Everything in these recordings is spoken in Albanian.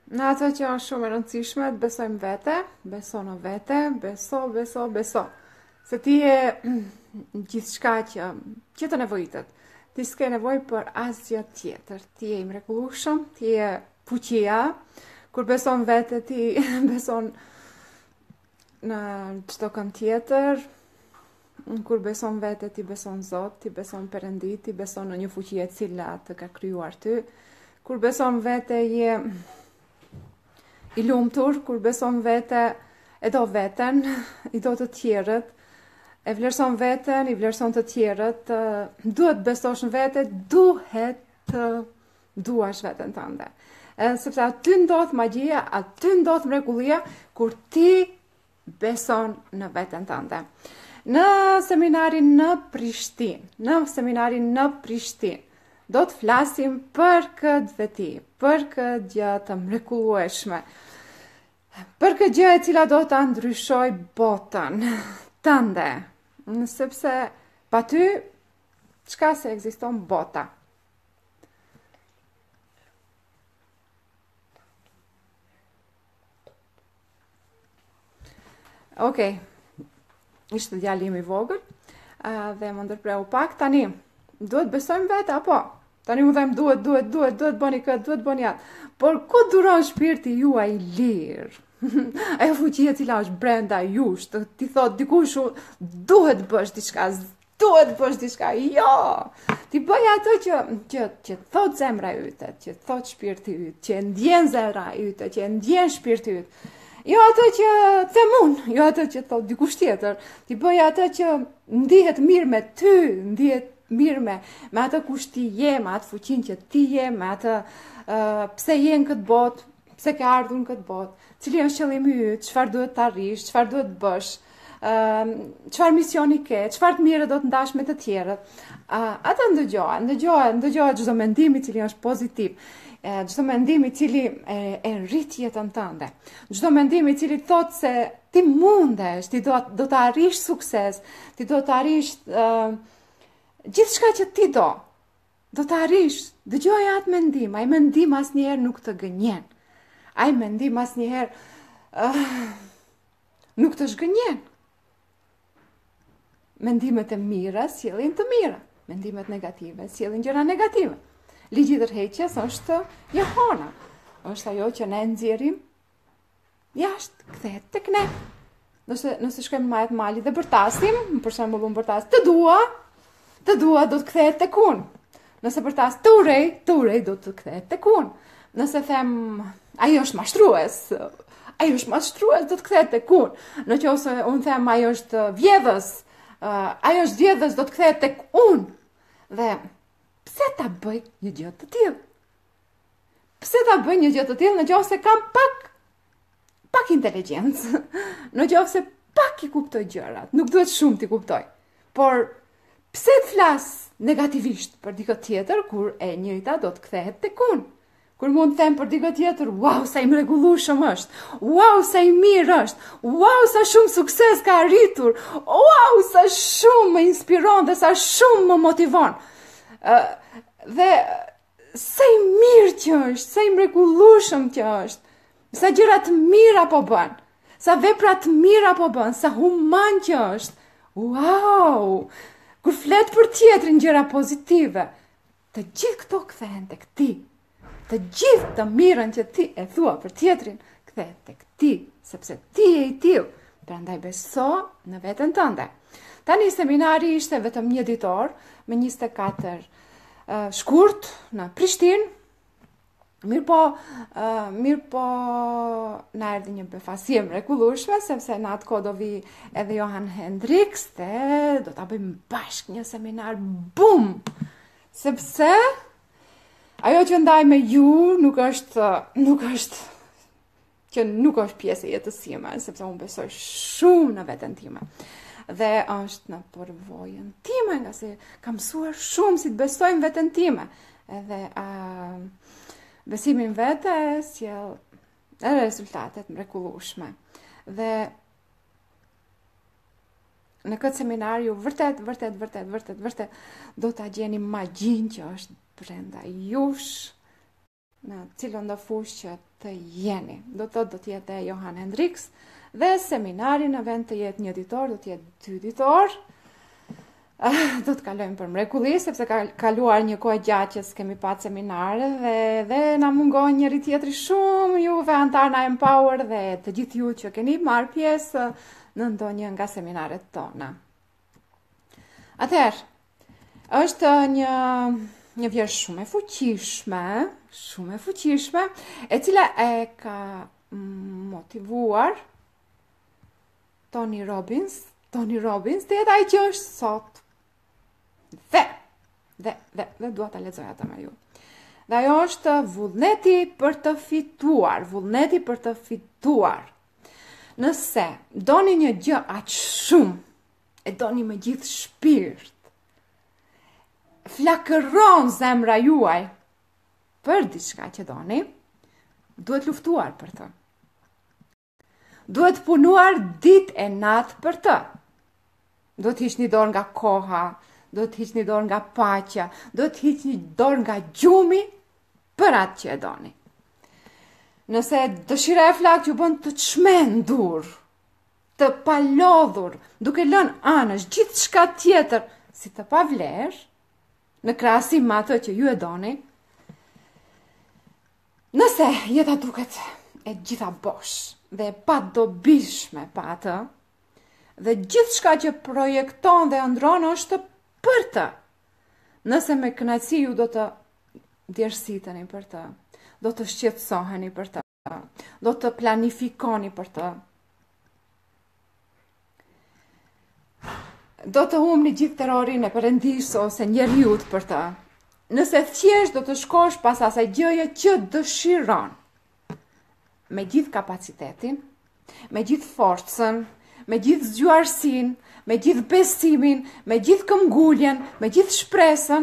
Në ato që është shumë e rëndësishme, të besojmë vete, beso në vete, beso. Se ti je gjithë shka që të nevojitet. Ti s'ke nevoj për asgjë tjetër. Ti je i mrekullueshëm, ti je fuqia. Kur beson vete, ti beson në çdo kënd tjetër. Kur beson vete, ti beson Zot, ti beson Perëndit, ti beson në një fuqi e cila të ka krijuar ty. Kur beson vete, je i lumtur. Kur beson vete, e do veten, i do të tjerët, e vlerëson veten, i vlerëson të tjerët. Duhet besosh në vete, duhet të duash veten tënde. Sepse aty ndodh magjia, aty ndodh mrekullia kur ti beson në veten tënde. Në seminarin në Prishtinë, do të flasim për këtë veti, për këtë gjë të mrekullueshme, për këtë gjë e cila do të ndryshoj botën tënde, sepse pa ty, çka se ekziston bota. Okej, ishte djalimi i vogël, dhe më ndërpreu pak. Tani, duhet besojmë vetë, apo? Tani u them duhet bëni këtë, duhet bëni atë. Por ku duron shpirti juaj i lirë? Ajo fuqia e cila është brenda jush, ti thot dikush duhet bësh diçka. Jo! Ti bëj ato që thot zemra yte, që thot shpirti yt, që ndjen zemra yte, që ndjen shpirti yt. Jo ato që them unë, jo ato që thot dikush tjetër. Ti bëj ato që ndihet mirë me ty, ndihet mirë me atë kush ti je, me atë fuqin që ti je, me atë pse je në këtë botë, pse ke ardhur në këtë botë, cili është qëllimi yt, çfarë duhet të arrish, çfarë duhet të bësh, çfarë misioni ke, çfarë të mirë do të ndash me të tjerët. Atë ndëgjohet çdo mendim i cili është pozitiv. Çdo mendim i cili e rrit jetën tënde. Çdo mendim i cili thot se ti mundesh, ti do të arrish sukses, ti do të arrish gjithçka që ti do të arrish. Dëgjoj atë mendim, ai mendim asnjëherë nuk të gënjen. Ai mendim asnjëherë nuk të zhgënjen. Mendimet e mira sjellin të mira, mendimet negative sjellin gjëra negative. Ligji i tërheqjes është Johana. Është ajo që ne nxjerrim jashtë, kthehet tek ne. Nëse shkojmë majet mali dhe bërtasim, për shembull unë bërtas, të dua do të kthehet tek unë. Nëse bërtas të urej do të kthehet tek unë. Nëse them ai është mashtrues, do të kthehet tek unë. Nëse unë them ai është vjedhës, do të kthehet tek unë. Dhe pse ta bëj një gjë të tillë? Pse ta bëj një gjë të tillë nëse kam pak inteligjencë, nëse pak i kuptoj gjërat, nuk duhet shumë t'i kuptoj. Por pse të flas negativisht për dikë tjetër kur e njëjta do të kthehet tek unë? Kur mund të them për dikë tjetër, wow, sa i mrekullueshëm është, wow, sa i mirë është, wow, sa shumë sukses ka arritur, wow, sa shumë më inspiron dhe sa shumë më motivon. Dhe sa i mirë që është, sa i mrekullueshëm që është, sa gjëra të mira po bën, sa vepra të mira po bën, sa human që është. Wow! Kur flet për tjetrin gjëra pozitive, të gjithë këto kthehen tek ti. Të gjithë të mirën që ti e thua për tjetrin, kthehet tek ti, sepse ti je i tillë. Prandaj beso në veten tënde. Tani seminari ishte vetëm një ditor, me 24 shkurt në Prishtinë. Mirë po na erdhi një befasie mrekullueshme, sepse në atë kohë do vi edhe Johan Hendriks dhe do ta bëjmë bashkë një seminar bum. Sepse ajo që ndaj me ju nuk është pjesë e jetës time, sepse unë besoj shumë në veten time. Dhe është në përvojën time, nga se kam mësuar shumë si të besoj në veten time. Edhe besimin vete sjell rezultatet mrekullueshme. Dhe në këtë seminar ju vërtet do ta gjeni magjin që është brenda jush, në cilën do fush që të jeni. Do të jetë Johan Hendriks dhe seminari në vend të jetë 1 ditor, do të jetë 2 ditor. Do të kalojmë për mrekulli, sepse ka kaluar një kohë gjatë që s'kemi pat seminare dhe na mungon njëri tjetri shumë, juve antar na Empower dhe të gjithë ju që keni marrë pjesë në ndonjë nga seminaret tona. Atëherë, është një vjerë shumë e fuqishme, e cila e ka motivuar Tony Robbins të jetë ai që është sot. Dhe dua ta lexoj atë me ju. Dhe ajo është vullneti për të fituar. Nëse doni një gjë aq shumë, e doni me gjithë shpirt, flakëron zemra juaj për diçka që doni, duhet luftuar për të. Duhet punuar ditë e natë për të. Duhet hiqni dorë nga koha, duhet hiqni dorë nga paqja, duhet hiqni dorë nga gjumi për atë që e doni. Nëse dëshira e flak ju bën të çmendur, të palodhur, duke lënë anësh gjithçka tjetër si të pavlerë, në krahasim me atë që ju e doni, nëse jeta duket e gjitha bosh dhe pa dobishme pa atë, dhe gjithçka që projekton dhe ëndron është për të. Nëse me kënaqësi ju do të djersiteni për të, do të shqetësoheni për të, do të planifikoni për të, do të humni gjithë terrorin e Perëndis ose njeriut për të. Nëse thjesht do të shkosh pas asaj gjëje që dëshiron, me gjithë kapacitetin, me gjithë forcën, me gjithë zgjuarsin, me gjithë besimin, me gjithë këmbguljen, me gjithë shpresën,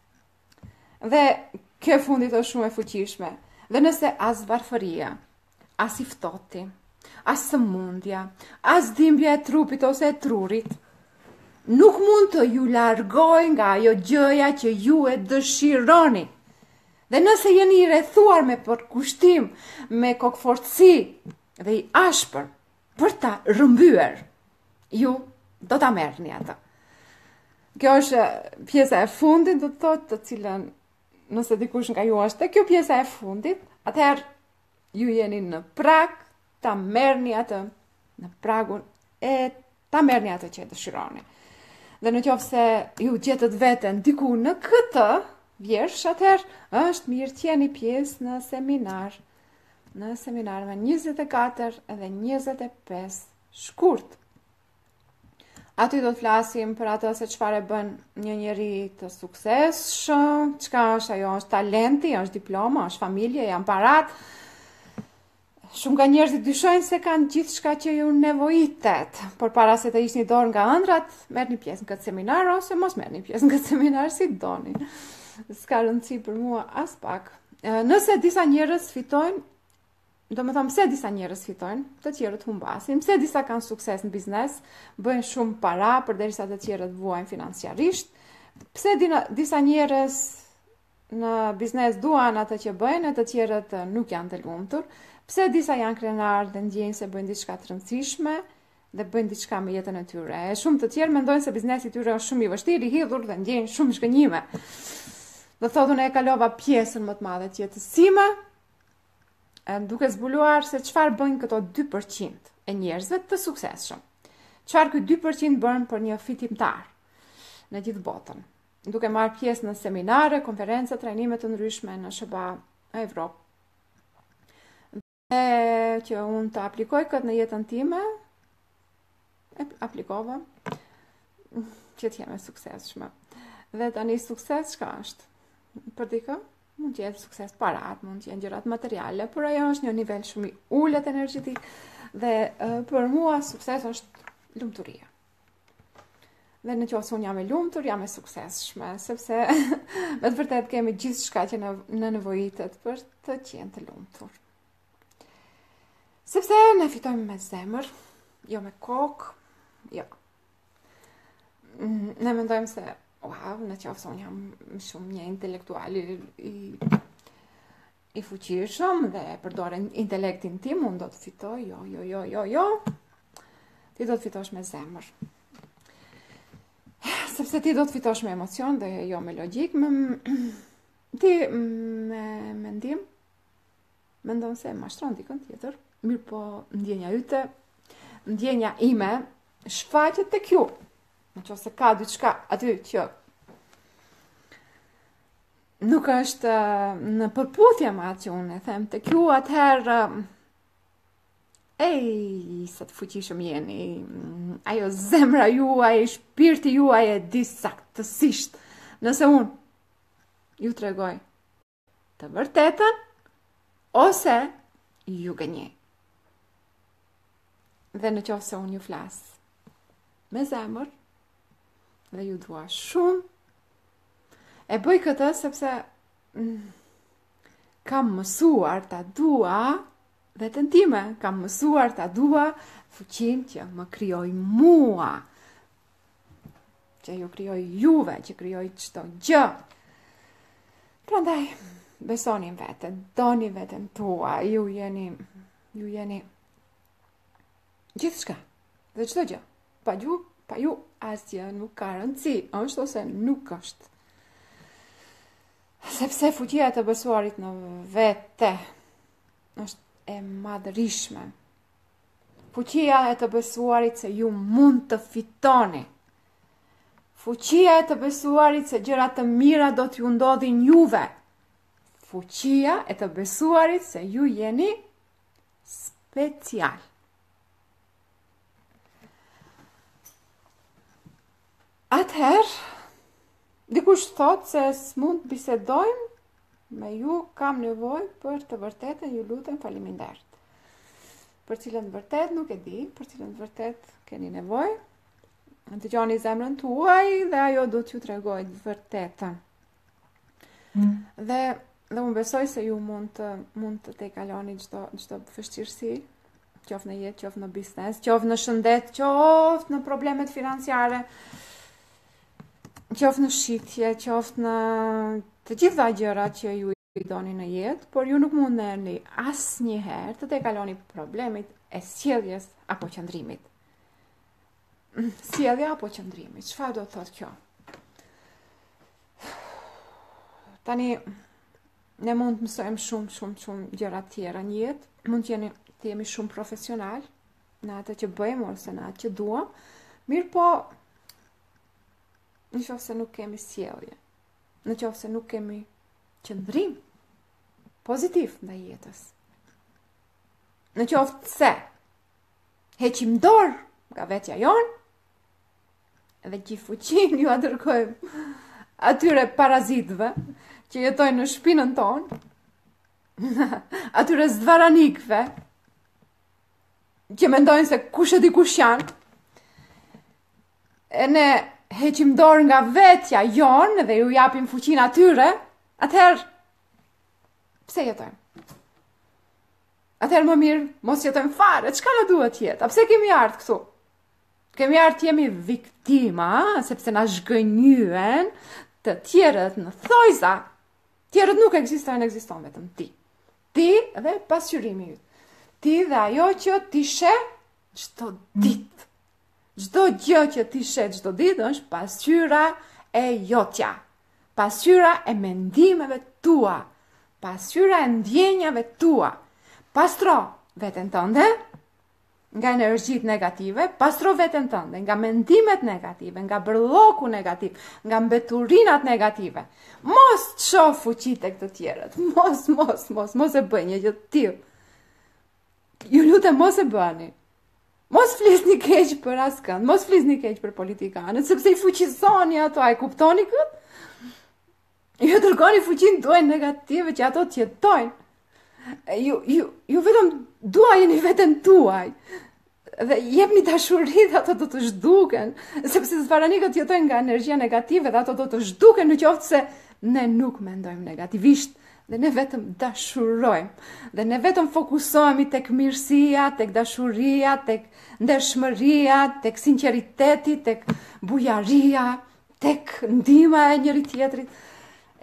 dhe kjo fundit është shumë e fuqishme. Dhe nëse as varfëria, as i ftohti, as sëmundja, as dhimbja e trupit ose e trurit, nuk mund të ju largoj nga ajo gjëja që ju e dëshironi. Dhe nëse jeni i rrethuar me përkushtim, me kokëfortësi dhe i ashpër për ta rrëmbyer, ju do ta merrni atë. Kjo është pjesa e fundit, do të thotë, të cilën nëse dikush nga ju është kjo pjesa e fundit, atëherë ju jeni në prag ta merrni atë, në pragun e ta merrni atë që e dëshironi. Dhe në qoftë se ju gjetët veten diku në këtë vjersh, atëherë është mirë të jeni pjesë në seminar me 24 dhe 25 shkurt. Aty do të flasim për atë se çfarë bën një njeri të suksesshëm, çka është ajo, është talenti, është diploma, është familje, janë parat. Shumë nga njerëzit dyshojnë se kanë gjithçka që ju nevojitet, por para se të hiqni dorë nga ëndrat, merrni pjesë në këtë seminar ose mos merrni pjesë në këtë seminar, si doni. S'ka rëndësi për mua as pak. Nëse disa njerëz fitojnë, do me thëmë, pse disa njerëz fitojnë, të tjerët humbasin, pse disa kanë sukses në biznes, bëjnë shumë para, përderisa të tjerët vuajnë financiarisht, pse disa njerëz në biznes duan atë që bëjnë, e të tjerët nuk janë të lumtur, pse disa janë krenar dhe ndjejnë se bëjnë diçka të rëndësishme dhe bëjnë diçka me jetën e tyre. Shumë të tjerë mendojnë se biznesi i tyre është shumë i vështirë, i hidhur dhe ndjejnë shumë shkënjime. Do thotë, unë e kalova pjesën më të madhe të jetës time, duke zbuluar se çfarë bëjnë këto 2% e njerëzve të suksesshëm. Çfarë ky 2% bën për një fitimtar në gjithë botën. Duke marrë pjesë në seminare, konferenca, trajnime të ndryshme në SBA Evropë. Dhe që unë të aplikoj këtë në jetën time, aplikova që të jeme suksesshme. Dhe tani sukses çka është? Për dikë, mund të jetë sukses parat, mund të jenë gjërat materiale, por ajo është një nivel shumë i ulët energjetik dhe për mua sukses është lumturia. Dhe në qoftë se unë jam e lumtur, jam e suksesshme, sepse me të vërtetë kemi gjithçka që në nevojitet për të qenë të lumtur. Sepse ne fitojmë me zemër, jo me kokë, jo. Ne mendojmë se wow, në qoftë se unë jam shumë një intelektual i fuqishëm dhe përdore intelektin tim, unë do të fitoj, jo, ti do të fitosh me zemër. Sepse ti do të fitosh me emocion dhe jo me logjik, ti me mendim, mendon se mashtron dikën tjetër, mirë po ndjenja yte, ndjenja ime, shfaqet tek ju, nëse ka diçka aty që nuk është në përputhje me atë që unë e them tek ju, atëherë sa të fuqishëm jeni, ajo zemra juaj, shpirti juaj e di saktësisht nëse unë ju tregoj të vërtetën ose ju gënjej. Dhe në qoftë se unë ju flas me zemër dhe ju dua shumë, e bëj këtë sepse kam mësuar ta dua veten time, kam mësuar ta dua fuqinë që më krijoi mua, që ju krijoi juve, që krijoi çdo gjë. Prandaj besoni në veten, doni veten tua, ju jeni gjithçka, dhe çdo gjë. Pa ju asgjë nuk ka rëndësi, është ose nuk është. Sepse fuqia e të besuarit në vete është e madhërishme. Fuqia e të besuarit se ju mund të fitoni. Fuqia e të besuarit se gjërat të mira do t'ju ndodhin juve. Fuqia e të besuarit se ju jeni special. Atëherë, dikush thot se s'mund të bisedojmë me ju, kam nevojë për të vërtetën, ju lutem faleminderit. Për cilën vërtet nuk e di, për cilën vërtet keni nevojë. Dëgjoni zemrën tuaj dhe ajo do t'ju tregoj të vërtetën. Dhe unë besoj se ju mund të te kaloni çdo vështirësi, qoftë në jetë, qoftë në biznes, qoftë në shëndet, qoftë në problemet financiare, qoftë në shitje, qoftë në të gjitha gjërat që ju i doni në jetë, por ju nuk mundeni asnjëherë të kaloni problemit e sjelljes apo qëndrimit. Sjellja apo qëndrimit, çfarë do të thotë kjo? Tani ne mund të mësojmë shumë gjëra tjera në jetë, mund të jemi shumë profesional në atë që bëjmë ose në atë që duam, mirë po në qoftë se nuk kemi sjellje, në qoftë se nuk kemi qëndrim pozitiv ndaj jetës, në qoftë se heqim dorë nga vetja jonë dhe gjithë fuqinë ju dërgojmë atyre parazitëve që jetojnë në shpinën tonë, atyre zdvaranikëve që mendojnë se kush e di kush janë, e ne heqim dorë nga vetja jonë dhe ju japim fuqinë atyre, atëherë pse jetojmë? Atëherë më mirë mos jetojmë fare, çka na duhet jetë? A pse kemi ardhur këtu? Kemi ardhur të jemi viktima, sepse na zhgënjyen të tjerët në thojza. Tjerët nuk ekzistojnë, ekziston vetëm ti. Ti dhe pasqyrimi yt. Ti dhe ajo që ti sheh çdo ditë. Çdo gjë që ti sheh çdo ditë është pasqyra e jotja. Pasqyra e mendimeve tua. Pasqyra e ndjenjave tua. Pastro veten tënde nga energjitë negative, pastro veten tënde nga mendimet negative, nga bërlloku negativ, nga mbeturinat negative. Mos të shoh fuqi tek të tjerët. Mos e bëj një gjë të tillë. Ju lutem mos e bëni. Mos flisni keq për askënd, mos flisni keq për politikanët, sepse i fuqizoni ato, a e kuptoni këtë? Ju dërgoni fuqinë tuaj negative që ato të jetojnë. Ju vetëm duajeni veten tuaj. Dhe jepni dashuri dhe ato do të zhduken, sepse zvaranikët jetojnë nga energjia negative dhe ato do të zhduken në qoftë se ne nuk mendojmë negativisht. Dhe ne vetëm dashurojmë, dhe ne vetëm fokusohemi tek mirësia, tek dashuria, tek ndershmëria, tek sinqeriteti, tek bujaria, tek ndihma e njëri tjetrit.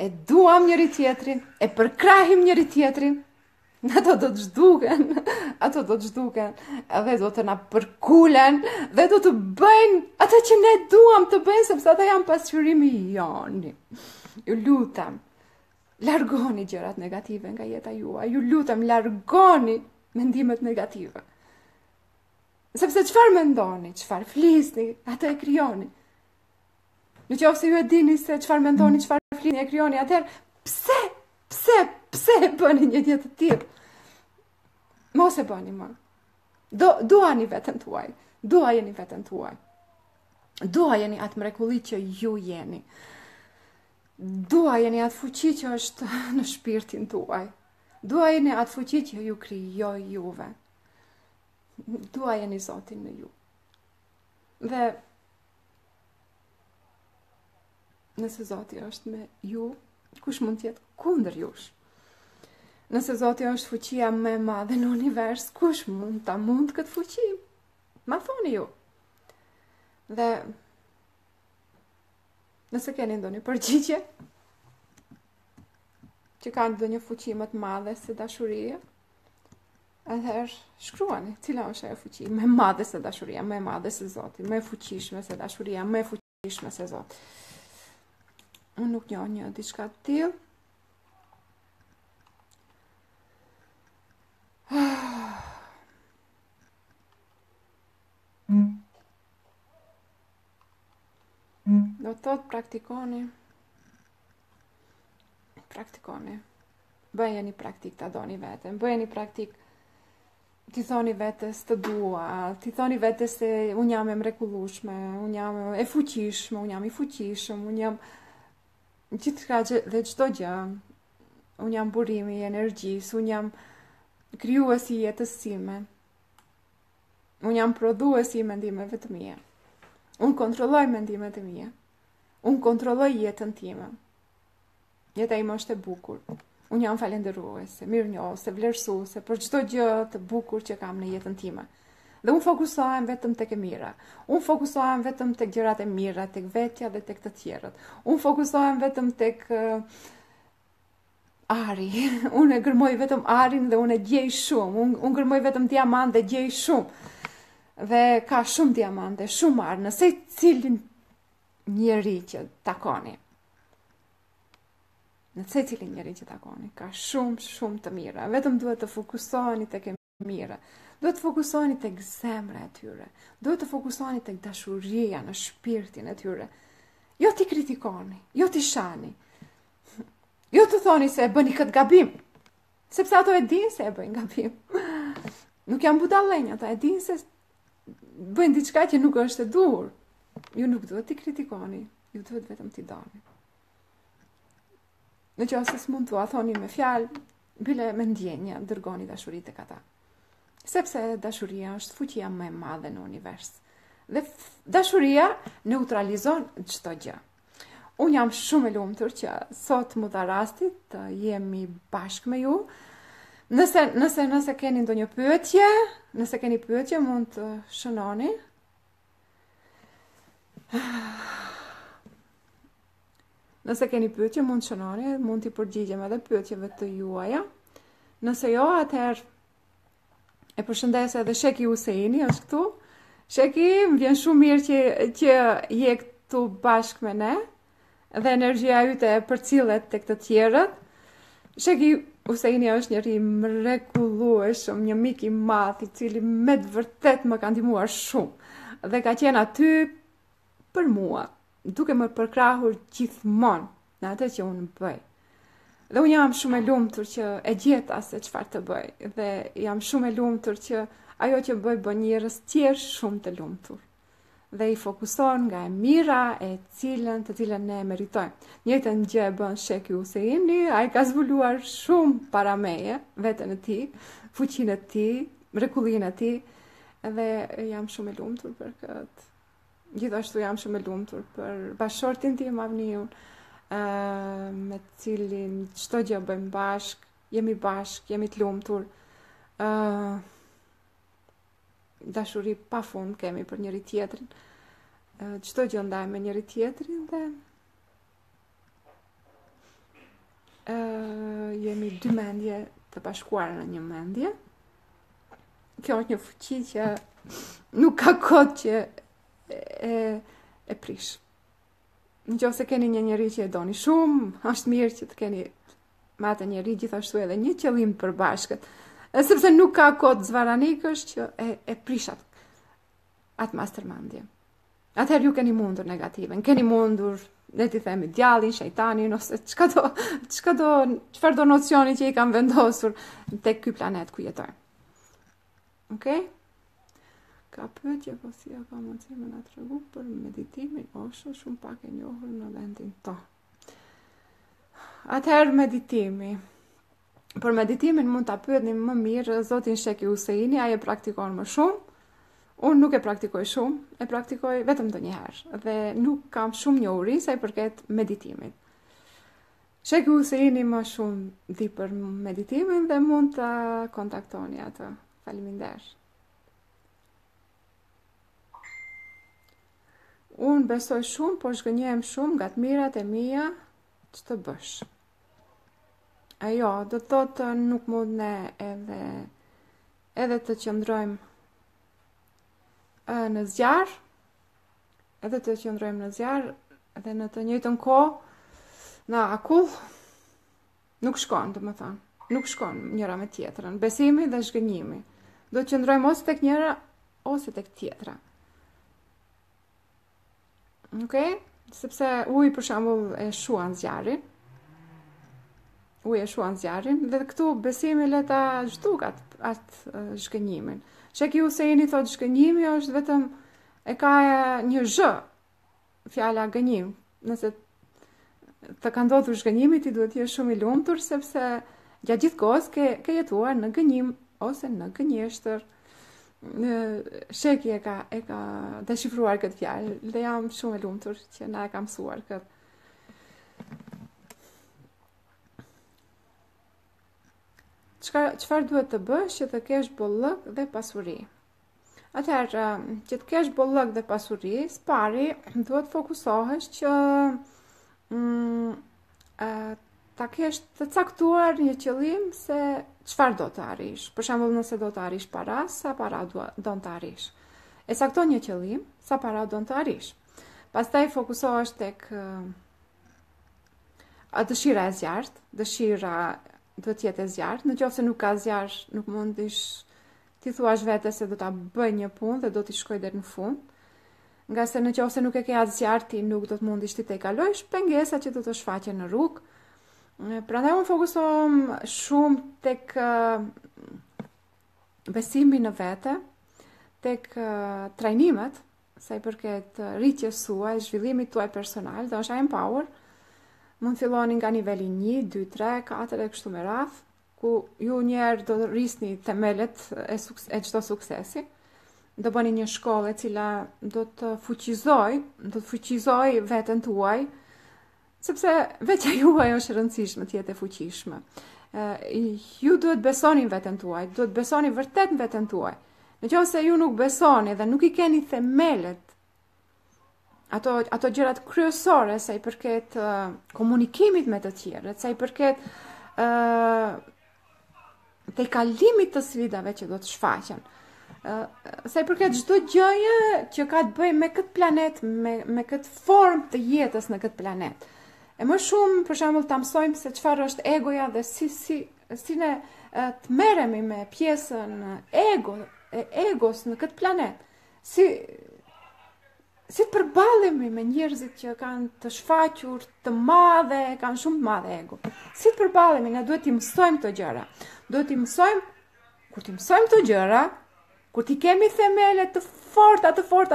e duam njëri tjetrin, e përkrahim njëri tjetrin, ato do të zhduken, edhe do të na përkulen, dhe do të bëjnë atë që ne duam të bëjnë, sepse ata janë pasqyrimi joni. Ju lutem, largoni gjërat negative nga jeta juaj, ju lutem, largoni mendimet negative. Sepse çfarë mendoni, çfarë flisni, atë e krijoni. Në qoftë se ju e dini se çfarë mendoni, çfarë flisni, e krijoni, atëherë pse bëni një gjë të tillë? Mos e bëni më. Duani veten tuaj. Duajeni veten tuaj. Duajeni atë mrekulli që ju jeni. Duajeni atë fuqi që është në shpirtin tuaj. Duajeni atë fuqi që ju krijoi juve. Duajeni Zotin në ju. Dhe nëse Zoti është me ju, kush mund të jetë kundër jush? Nëse Zoti është fuqia më e madhe në univers, kush mund këtë fuqi? Ma thoni ju. Dhe nëse keni ndonjë përgjigje që kanë ndonjë fuqi më të madhe se dashuria, atëherë shkruani, cila është ajo fuqi më e madhe se dashuria, më e madhe se Zoti, më e fuqishme se dashuria, më e fuqishme se Zoti. Unë nuk njoh një diçka të tillë. Do të thotë praktikoni. Bëjeni praktik të adoni veten, bëjeni praktik t'i thoni vetes të dua, t'i thoni vetes se unë jam e mrekullueshme, unë jam e fuqishme, unë jam i fuqishëm, unë jam gjithçka dhe çdo gjë. Unë jam burimi i energjisë, unë jam krijuesi i jetës time. Unë jam prodhuesi i mendimeve të mia. Unë kontrolloj mendimet e mia. Unë kontrolloj jetën time. Jeta ime është e bukur. Unë jam falendëruese, mirënjohëse, vlerësuese për çdo gjë të bukur që kam në jetën time. Dhe unë fokusohem vetëm tek e mira. Unë fokusohem vetëm tek gjërat e mira, tek vetja dhe tek të tjerët. Unë fokusohem vetëm tek ari. Unë e gërmoj vetëm arin dhe unë e gjej shumë. Unë gërmoj vetëm diamant dhe gjej shumë. Dhe ka shumë diamante, shumë arë, nëse cilin njeri që takoni. Nëse cilin njeri që takoni, ka shumë të mira. Vetëm duhet të fokusoheni tek e mira. Duhet të fokusoheni tek zemra e tyre. Duhet të fokusoheni tek dashuria në shpirtin e tyre. Jo t'i kritikoni, jo t'i shani. Jo të thoni se e bëni këtë gabim. Sepse ato e din se e bëjnë gabim. Nuk janë budallënj, ato e din se bëjnë diçka që nuk është e duhur. Ju nuk duhet t'i kritikoni, ju duhet vetëm t'i doni. Në qoftë se s'mund t'ua thoni me fjalë, bile me ndjenja, dërgoni dashuri tek ata. Sepse dashuria është fuqia më e madhe në univers. Dhe dashuria neutralizon çdo gjë. Unë jam shumë e lumtur që sot më dha rasti të jemi bashkë me ju. Nëse keni ndonjë pyetje, mund të shënoni. Nëse keni pyetje, mund të shënoni, mund t'i përgjigjem edhe pyetjeve të juaja. Nëse jo, atëherë e përshëndes edhe Sheki Huseini, është këtu. Sheki, më vjen shumë mirë që je këtu bashkë me ne, dhe energjia yte e përcillet tek të tjerët. Sheki Huseini është njëri mrekullueshëm, një mik i madh, i cili me të vërtet më ka ndihmuar shumë dhe ka qenë aty për mua, duke më përkrahur gjithmonë në atë që unë bëj. Dhe unë jam shumë e lumtur që e gjeta se çfarë të bëj, dhe jam shumë e lumtur që ajo që bëj bën njerëz tjerë shumë të lumtur. Dhe i fokuson nga e mira të cilën ne meritojmë. Njëjtën gjë e bën Sheki Huseini, ai ka zbuluar shumë para meje veten e tij, fuqinë e tij, mrekullinë e tij, dhe jam shumë e lumtur për këtë. Gjithashtu jam shumë e lumtur për bashortin tim Avniun, me cilin çdo gjë bëjmë bashk, jemi të lumtur. Dashuri pafund kemi për njëri tjetrin. Çdo gjë ndajmë me njëri tjetrin dhe jemi dy mendje të bashkuara në një mendje. Kjo është një fuqi që nuk ka kohë që e prish. Nëse keni një njeri që e doni shumë, është mirë që të keni me atë njeri gjithashtu edhe një qëllim të përbashkët. Sepse nuk ka kohë të zvaranikësh që e prishat atë mastermandje. Atëherë ju keni mundur negativen, keni mundur, ne t'i themi djallin, shejtanin, ose çfarë do nocioni që i kam vendosur tek ky planet ku jetojmë. Okej? Ka pyetje, po si ka mundësi me na tregu për meditimin, ose shumë pak e njohur në vendin tonë. Atëherë meditimi. Për meditimin mund ta pyetni më mirë zotin Sheki Huseini, ai e praktikon më shumë. Unë nuk e praktikoj shumë, e praktikoj vetëm ndonjëherë dhe nuk kam shumë njohuri sa i përket meditimit. Sheki Huseini më shumë di për meditimin dhe mund ta kontaktoni atë. Faleminderit. Unë besoj shumë, po zhgënjehem shumë nga të mirat e mia që të bësh. Ajo, do të thotë nuk mund ne edhe të qëndrojmë në zjarr, edhe në të njëjtën kohë në akull, nuk shkon, domethënë, nuk shkon njëra me tjetrën. Besimi dhe zhgënjimi. Do të qëndrojmë ose tek njëra ose tek tjetra. Okej? Sepse uji për shembull e shuan zjarrin. Dhe këtu besimi le ta zhduk atë zhgënjimin. Sheki Huseini thot zhgënjimi është vetëm e ka një zh, fjala gënjim. Nëse të ka ndodhur zhgënjimi, ti duhet të jesh shumë i lumtur sepse gjatë gjithë kohës ke jetuar në gënjim ose në gënjeshtër. Sheki e ka deshifruar këtë fjalë dhe jam shumë e lumtur që na e ka mësuar këtë. Çfarë duhet të bësh që të kesh bollëk dhe pasuri? Atëherë, që të kesh bollëk dhe pasuri, pari duhet fokusohesh që ta kesh të caktuar një qëllim se çfarë do të arrish. Për shembull, nëse do të arrish para, sa para do të arrish. E cakton një qëllim, sa para do të arrish. Pastaj fokusohesh tek dëshira e zjarrt, dëshira do të jetë e zjarrt. Nëse nuk ka zjarr, nuk mundish ti thuash vetes se do ta bëj një punë dhe do t'i shkoj deri në fund. Nga se nëse nuk e ke atë zjarr, ti nuk do të mundish ti të kalojsh pengesat që do të shfaqen në rrugë. Prandaj unë fokusohem shumë tek besimi në vete, tek trajnimet, sa i përket rritjes suaj, zhvillimit tuaj personal, dhe është empower. Mund filloni nga niveli 1, 2, 3, 4 e kështu me radhë, ku ju njerë do rrisni themelet e çdo suksesi. Do bëni një shkollë e cila do të fuqizoj veten tuaj, sepse vetja juaj është rëndësishme të jetë e fuqishme. Ju duhet besoni veten tuaj, duhet besoni vërtet në veten tuaj. Nëse ju nuk besoni dhe nuk i keni themelet, ato gjërat kryesore sa i përket komunikimit me të tjerët, sa i përket te kalimit të sfidave që do të shfaqen, sa i përket çdo gjëje që ka të bëjë me këtë planet, me këtë formë të jetës në këtë planet. E më shumë, për shembull, ta mësojmë se çfarë është egoja dhe si ne të merremi me pjesën egos në këtë planet. Si të përballemi me njerëzit që kanë të shfaqur, të madhe, kanë shumë të madhe ego. Si të përballemi, ne duhet t'i mësojmë këto gjëra. Duhet t'i mësojmë, kur t'i mësojmë këto gjëra, kur t'i kemi themele të forta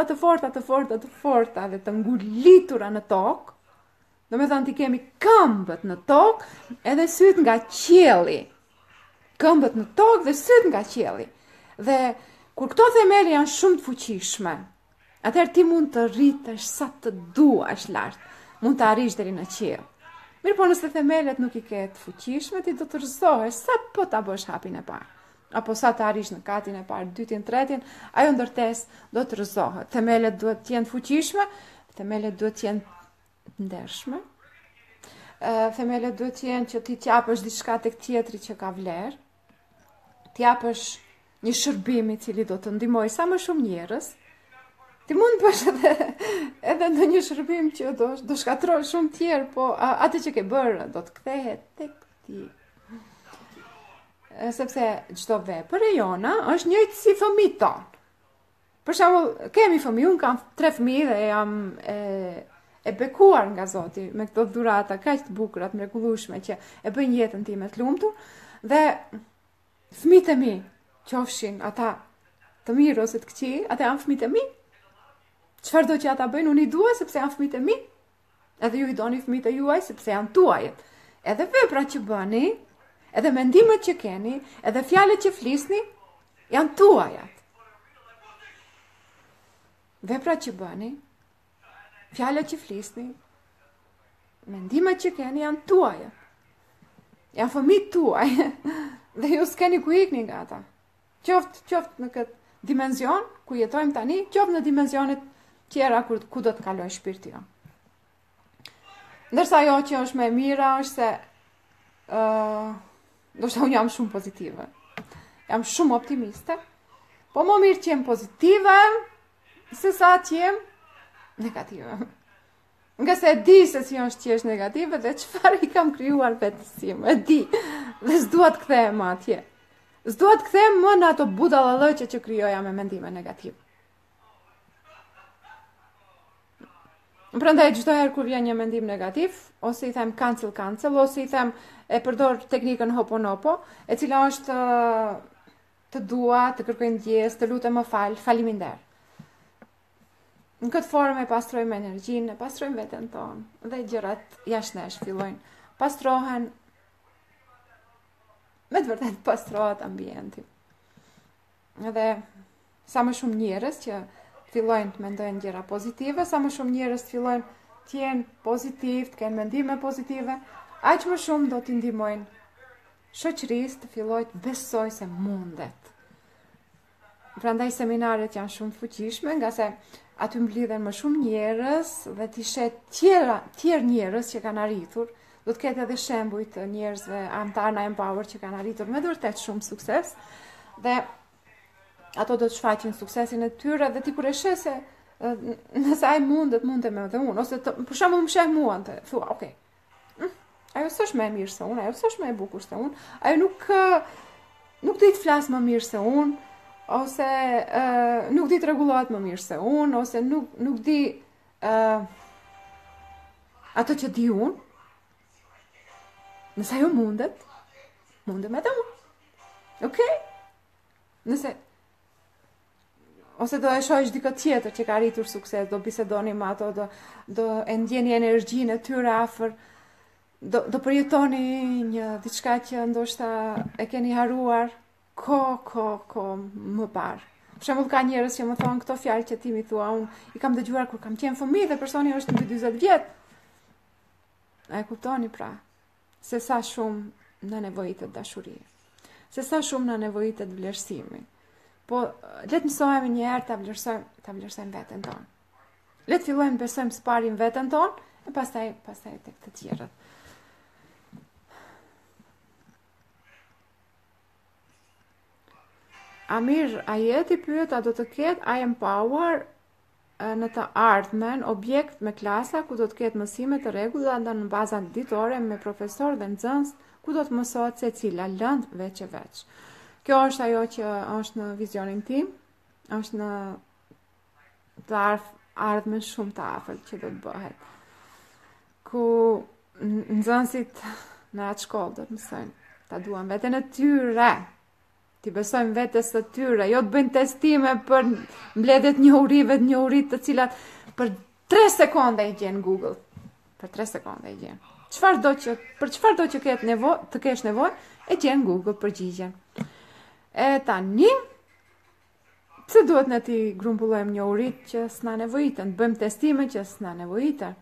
dhe të ngulitura në tokë, domethënë t'i kemi këmbët në tokë edhe syt nga qielli. Këmbët në tokë dhe syt nga qielli. Dhe kur këto themele janë shumë të fuqishme, atëherë ti mund të rritesh sa të duash lart, mund të arrish deri në qiell. Mirë, po nëse themelet nuk i ke të fuqishme, ti do të rrëzohesh sa po ta bësh hapin e parë. Apo sa të arrish në katin e parë, dytin, tretin, ajo ndërtesë do të rrëzohet. Themelet duhet të jenë të fuqishme, themelet duhet të jenë të ndershme. themelet duhet të jenë që ti t'japësh diçka tek tjetri që ka vlerë, t'japësh një shërbim i cili do të ndihmojë sa më shumë njerëz. Ti mund të bësh edhe ndonjë shërbim që do shkatroj shumë tjerë, po atë që ke bërë do të kthehet tek ti. Sepse çdo vepër e jona është njëjtë si fëmijët tonë. Për shembull, kemi fëmijë, unë kam 3 fëmijë dhe jam e bekuar nga Zoti me këto dhurata kaq të bukura, të mrekullueshme që e bëjnë jetën time të lumtur, dhe fëmijët e mi, qofshin ata të mirë ose të këqij, ata janë fëmijët e mi. Çfarë do që ata bëjnë, unë i dua sepse janë fëmijët e mi. Edhe ju i doni fëmijët e juaj sepse janë tuajet. Edhe veprat që bëni, edhe mendimet që keni, edhe fjalët që flisni, janë tuajat. Veprat që bëni, fjalët që flisni, mendimet që keni janë tuaja. Janë fëmijët tuaj. Dhe ju s'keni ku ikni nga ata. Qoftë në këtë dimension ku jetojmë tani, qoftë në dimensionet tjera ku do të kaloj shpirti jo. Ndërsa ajo që është më e mira është se ndoshta unë jam shumë pozitive. Jam shumë optimiste. Po më mirë që jem pozitive se sa që jem negative. Nga se e di se si është që është negative dhe çfarë i kam krijuar vetes time, e di. Dhe s'dua të kthehem atje. S'dua të kthehem më në ato budallallëqe që krijoja me mendime negative. Prandaj çdo herë kur vjen një mendim negativ, ose i them cancel, ose i them e përdor teknikën Hoponopo, e cila është të dua, të kërkoj ndjes, të lutem më fal, faleminderit. Në këtë formë e pastrojmë energjinë, e pastrojmë veten tonë, dhe gjërat jashtë nesh fillojnë pastrohen, me të vërtet pastrohet ambienti. Edhe sa më shumë njerëz që fillojnë të mendojnë gjëra pozitive, sa më shumë njerëz fillojnë të jenë pozitiv, të kenë mendime pozitive, aq më shumë do t'i ndihmojnë shoqërisë të fillojë të besojë se mundet. Prandaj seminaret janë shumë fuqishme, nga se aty mblidhen më shumë njerëz dhe ti shet tjerë njerëz që kanë arritur. Do të ketë edhe shembuj të njerëzve antar në Empower që kanë arritur me vërtet shumë sukses, dhe ato do të shfaqin suksesin e tyre, dhe ti kur e sheh se nëse ai mundet me edhe unë, ose për shembull më sheh mua të thua, okay. Ajo s'është më e mirë se unë, ajo s'është më e bukur se unë, ajo nuk di të flas më mirë se unë, ose nuk di të rregullohet më mirë se unë, ose nuk di ato që di unë. Nëse ajo mundet me edhe unë. Okej? Nëse ose do e shohësh dikë tjetër që ka arritur sukses, do bisedoni me ato, do e ndjeni energjinë e tyre afër, do përjetoni një diçka që ndoshta e keni haruar ko më parë. Për shembull, ka njerëz që më thonë këto fjalë që ti mi thua, unë i kam dëgjuar kur kam qenë fëmijë dhe personi është mbi 40 vjet. A e kuptoni pra? Se sa shumë na nevojitet dashuria. Se sa shumë na nevojitet vlerësimi. Po, le të mësojmë një herë ta vlerësojmë veten tonë. Le të fillojmë të besojmë së pari në veten tonë, e pastaj tek të tjerët. Amir, a jeti pyet, a do të ketë I Empower në të ardhmen objekt me klasa ku do të ketë mësime të rregulla në baza ditore me profesor dhe nxënës ku do të mësohet secila lëndë veç e veç. Kjo është ajo që është në vizionin tim, është në të ardhmen shumë të afërt që do të bëhet. Ku nxënësit në atë shkollë do të mësojnë, ta duan veten e tyre. Ti besojmë vetes së tyre, jo të bëjnë testime për mbledhjet njohurit të cilat për 3 sekonda i gjen Google. Për 3 sekonda i gjen. Për çfarë do që të kesh nevojë, e gjen Google përgjigjen. E tani, pse duhet ne ti grumbullojmë njohurit që s'na nevojiten, bëjmë testime që s'na nevojiten.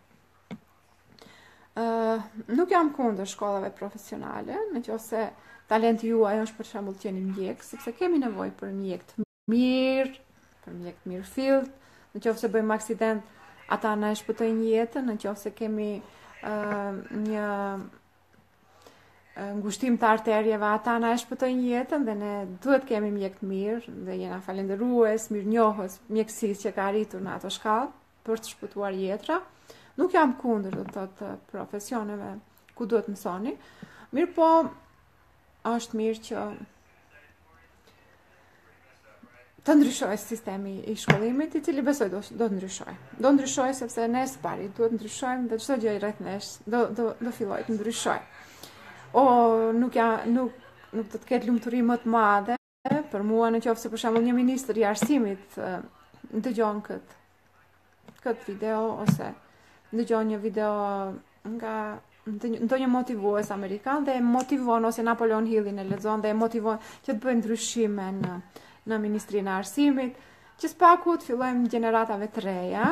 Nuk jam kundër shkollave profesionale, nëse talenti juaj është për shembull të jeni mjek, sepse kemi nevojë për mjek të mirë, për mjek të mirëfillt, nëse bëjmë aksident, ata na shpëtojnë jetën, nëse kemi një ngushtim të arterjeve, ata na e shpëtojnë jetën dhe ne duhet kemi mjek të mirë dhe jena falendërues, mirënjohës mjekësisë që ka arritur në ato shkallë për të shpëtuar jetra. Nuk jam kundër, do të thotë, profesioneve ku duhet mësoni, mirë po është mirë që të ndryshojë sistemi i shkollimit, i cili besoj do të ndryshojë. Do ndryshojë sepse ne së pari duhet ndryshojmë dhe çdo gjë rreth nesh do fillojë të ndryshojë. Nuk do të ketë lumturi më të madhe për mua nëse për shembull një ministër i arsimit dëgjon këtë video ose dëgjon një video nga ndonjë motivues amerikan dhe e motivon, ose Napoleon Hillin e lexon dhe e motivon që të bëjë ndryshime në Ministrinë e Arsimit, që s'paku të fillojmë gjeneratave të reja,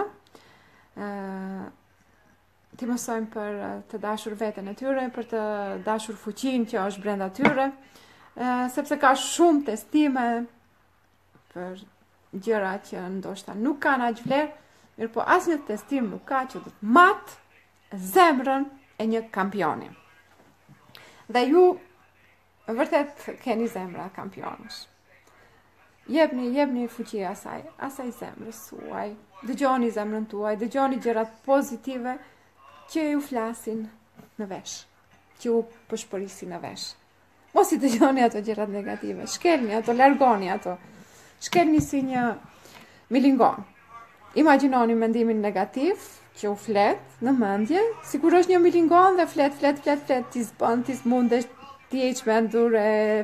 të mësojmë për të dashur veten e tyre, për të dashur fuqinë që është brenda tyre, sepse ka shumë testime për gjëra që ndoshta nuk kanë aq vlerë, mirë po asnjë testim nuk ka që do të matë zemrën e një kampioni. Dhe ju vërtet keni zemra kampionësh. Jepni fuqi asaj zemrës suaj. Dëgjoni zemrën tuaj, dëgjoni gjërat pozitive që ju flasin në vesh, që ju përshpërisin në vesh. Mos i dëgjoni ato gjërat negative, shkelni ato, largoni ato. Shkelni si një milingon. Imagjinoni mendimin negativ që u flet në mendje, sikur është një milingon dhe flet, ti s'bën, ti s'mundesh, ti je i çmendur,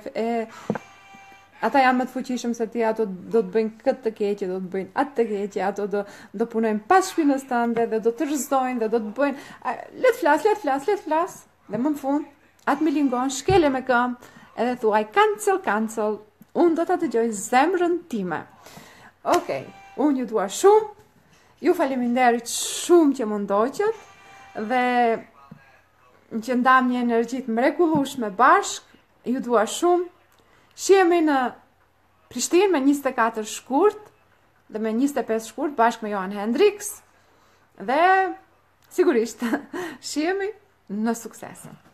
ata janë më të fuqishëm se ti, ato do të bëjnë këtë të keqe, do të bëjnë atë të keqe, ato do punojnë pas shpinës tënde dhe do të rrëzdojnë dhe do të bëjnë, le të flas, dhe më në fund, atë milingon, shkele me këmbë, edhe thuaj cancel, unë do ta dëgjoj zemrën time. Okej, unë ju dua shumë, ju faleminderit shumë që më ndoqët dhe që ndam një energji të mrekullueshme bashk, ju dua shumë. Shihemi në Prishtinë me 24 shkurt dhe me 25 shkurt bashkë me Johan Hendriks dhe sigurisht shihemi në suksese.